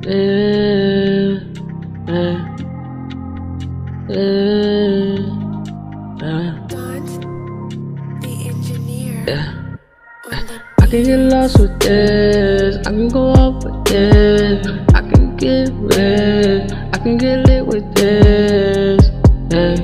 Yeah, The engineer. yeah. I can get lost with this, I can go off with this, I can get red, I can get lit with this, yeah.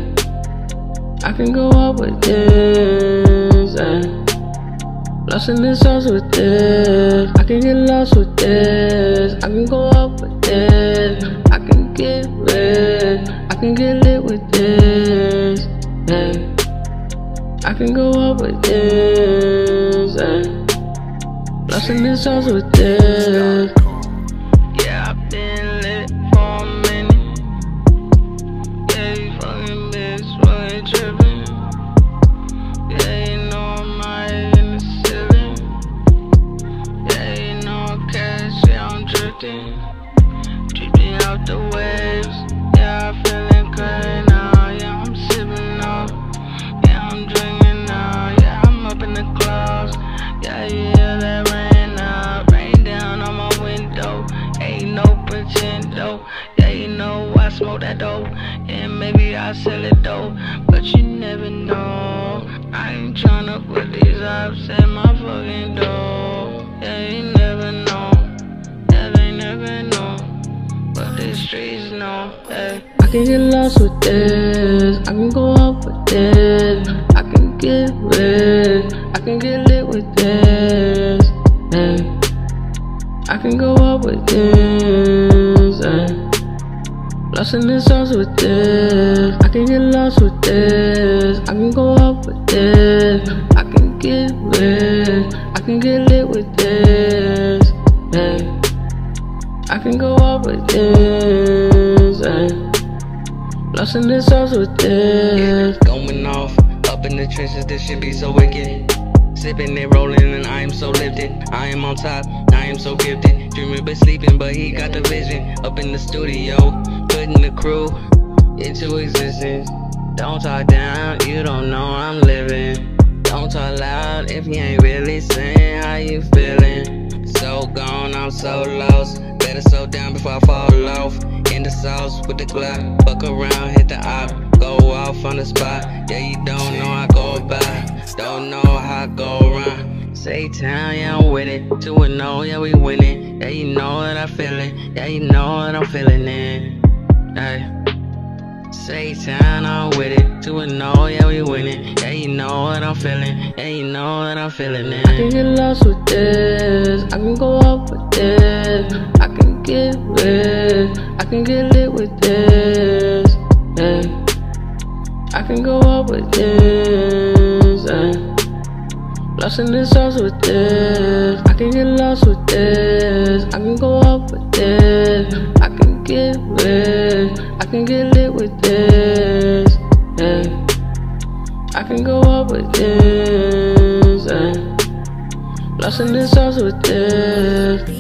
I can go off with this, yeah. Lost in the sauce with this, I can get lost with this, I can go off with this, I can get red, I can get lit with this, yeah. I can go off with this, yeah. Lost in the sauce with this. Yeah, I've been lit for a minute. Yeah, you fucking bitch, fucking trippin'. Yeah, you know I'm high in the ceiling. Yeah, you know cash, yeah, I'm drifting. Drifting out the waves. Yeah, I'm feeling great now. Yeah, I'm sipping up. Yeah, I'm drinking now. Yeah, I'm up in the clouds. Yeah, you hear that rain now. Rain down on my window. Ain't no pretendo. Yeah, you know I smoke that dope. And maybe I sell it though. But you never know. I ain't tryna put these ups at my fucking door. Yeah, you never know. Yeah, they never know. But the streets know. Hey. I can get lost with this, I can go off with this, I can get red, I can get lit with this, yeah. I can go off with this, yeah. Lost in the sauce with this, I can get lost with this, I can go off with this, I can get red, I can get lit with this, yeah. I can go off with this, yeah. Lost in the sauce with this. Going off, up in the trenches, this shit be so wicked. Sipping it, rolling, and I am so lifted. I am on top, I am so gifted. Dreaming but sleeping, but he got the vision. Up in the studio, putting the crew into existence. Don't talk down, you don't know I'm living. Don't talk loud if you ain't really saying how you feeling. So gone, I'm so lost. Better slow down before I fall off. In the sauce with the Glock, fuck around, hit the op, go off on the spot. Yeah, you don't know I go by, don't know how I go around. Say town, yeah, I'm with it. 2-0, yeah, we winning. Yeah, you know that I feel it. Yeah, you know that I'm feeling it. Hey. Say town, I'm with it. 2-0, yeah, we winning. Yeah, you know what I'm feeling. Yeah, you know that I'm feeling it. I can get lost with this, I can go off with this, I can get red, I can get lit with this, yeah. I can go off with this, yeah. Lost in the sauce with this, I can get lost with this, I can go off with this, I can get red, I can get lit with this, yeah. I can go off with this, yeah. Lost in the sauce with this.